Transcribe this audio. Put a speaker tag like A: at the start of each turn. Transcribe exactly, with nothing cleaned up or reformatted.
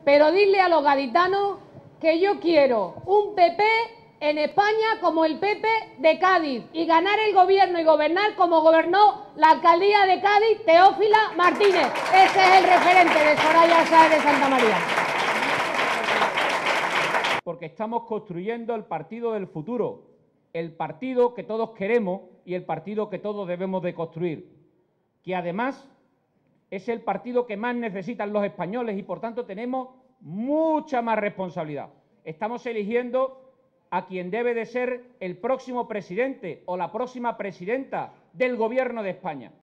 A: pero dile a los gaditanos que yo quiero un P P en España como el P P de Cádiz y ganar el gobierno y gobernar como gobernó la alcaldía de Cádiz Teófila Martínez. Ese es el referente de Soraya Sáenz de Santa María.
B: Porque estamos construyendo el partido del futuro, el partido que todos queremos y el partido que todos debemos de construir, que además es el partido que más necesitan los españoles y, por tanto, tenemos mucha más responsabilidad. Estamos eligiendo a quien debe de ser el próximo presidente o la próxima presidenta del Gobierno de España.